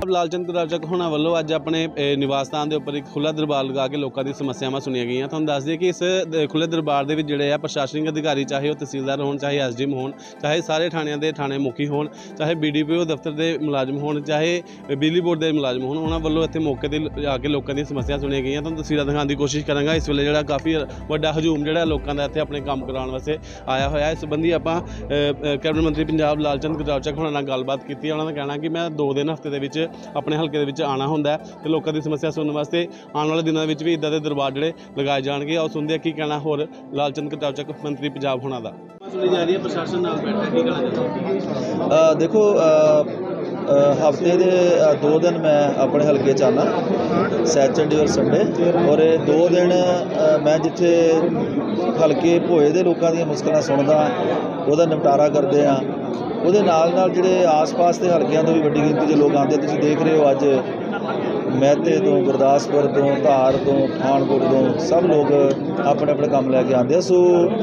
लालचंद कटारचक होना वालों अज अपने निवास स्थान के उपर एक खुला दरबार लगा के लोगों की समस्यावां सुनिया गई। तुहानूं दस दिए कि इस खुले दरबार के जोड़े आ प्रशासनिक अधिकारी चाहे वह तहसीलदार हो, चाहे SDM हो, चाहे सारे थाणियां के थाणे मुखी हो, चाहे BDPO दफ्तर के मुलाजम हो, चाहे बिजली बोर्ड के मुलाजम हो, उन्होंने वालों इतने मौके पर आके लोगों की समस्या सुनिया गई। तुहानूं तस्वीरां दिखाने की कोशिश करांगा। इस वेले जो काफ़ी वड्डा हजूम जो लोगों का इतने अपने काम कराने वास्ते आया होया। इस संबंधी आपां कैबिनेट मंत्री पंजाब लालचंद कटारचक होना नाल गलबात की। उन्होंने कहना कि मैं 2 दिन हफ्ते के अपने हल्के के आना होंदा है, लोगों की समस्या सुनने वास्ते आने वाले दिनों में भी इदा के दरबार जोड़े लगाए जाएंगे। और सुनते की कहना होर लालचंद कटारचक मंत्री पंजाब होना का सुनी जा रही है। प्रशासन नाल बैठा की कहना देखो हफ्ते के 2 दिन मैं अपने हल्के आना सैटरडे और संडे, और 2 दिन मैं जिथे हल्के भोए के लोगों दी मुश्किलां सुनदा वह निपटारा करते हैं। वो जोड़े आस पास के हल्कों तो भी वड्डी गिनती के लोग आते। तुसीं देख रहे हो अज महते तो गुरदासपुर तो धार तो पठानकोट तो सब लोग अपने अपने काम लैके आते हैं। सो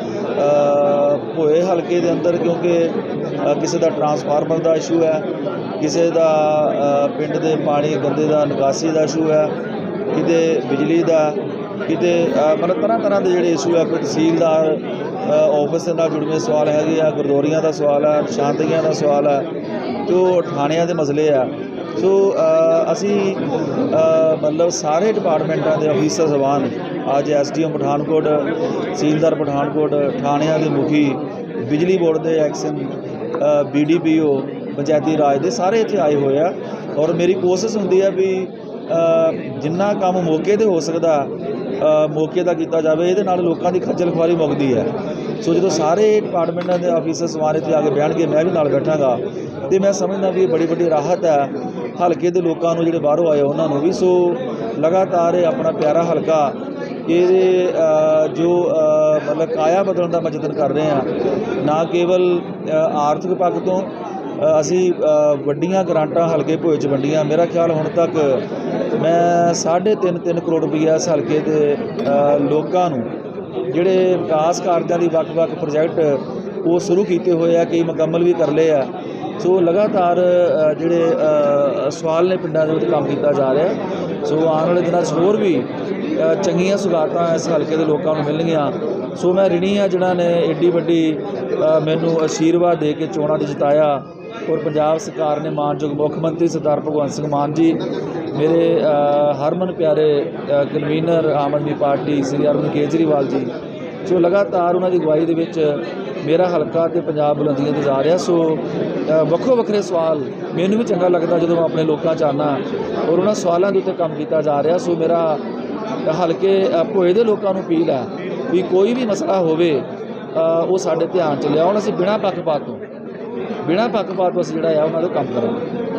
भोए हल्के के अंदर क्योंकि किसी का ट्रांसफार्मर का इशू है, किसी का पिंड के पानी गंदे का निकासी का इशू है, किते बिजली का, किते मतलब तरह तरह के जोड़े इशू है। कोई तहसीलदार ऑफिस के नाल जुड़े सवाल है, गुरदौरियां का सवाल है, शांतियां का सवाल है, तो थाणियां के मसले है। सो असी मतलब सारे डिपार्टमेंटा के ऑफिसर जबान अज SDM पठानकोट, तहसीलदार पठानकोट, थाणियां के मुखी, बिजली बोर्ड के एक्शन, BDPO पंचायती राज के सारे इत्थे आए हुए हैं। और मेरी कोशिश होंदी है भी जिन्ना काम मौके पर हो सकता मौके का किया जाए, ये लोगों की खज्जल खुआरी मुकती है। सो जो सारे डिपार्टमेंटा के ऑफिसर सवार इतने आके बैठ के मैं भी नाल बैठागा तो मैं समझदा भी बड़ी बड़ी राहत है हल्के के लोगों को, जो बाहरों आए उन्होंने भी। सो लगातार अपना प्यारा हल्का ये जो मतलब काया बदलने का मैं जतन कर रहे हैं। ना केवल आर्थिक पक्ष तो असी वड्डियां ग्रांटां हल्के भोए च वंडियां। मेरा ख्याल हुण तक मैं 3.5 करोड़ रुपया इस हल्के के लोगों जिहड़े विकास कार्यां दी वक्-वक् प्रोजैक्ट वो शुरू किए हुए हैं, कई मुकम्मल भी कर लए हैं। सो लगातार जिहड़े सवाल ने पिंडां दे विच काम किया जा रहा है। सो आने वाले दिनों होर भी चंगियां सुगातां इस हल्के के लोगों को मिलणगियां। सो मैं ऋणी हाँ जिन्हां ने एड्डी वड्डी मैनू आशीर्वाद दे के चोणां च जिताया। और पंजाब सरकार ने मानयोग मुख्यमंत्री सरदार भगवंत सिंह मान जी, मेरे हरमन प्यारे कन्वीनर आम आदमी पार्टी श्री अरविंद केजरीवाल जी, सो लगातार उन्होंने अगवाई दे विच मेरा हल्का तो पंजाब बुलंदियां ते जा रहा। सो वक्रो वक्रे सवाल मैनू भी चंगा लगता जो मैं अपने लोगों च आना और उन्होंने सवालों के उत्ते काम किया जा रहा। सो मेरा हल्के भोए के लोगों को अपील है भी कोई भी मसला होवे वो साडे ध्यान च लियाओ। असीं बिना पक्षपात तो असीं जिहड़ा है उन्हां दा काम करांगे।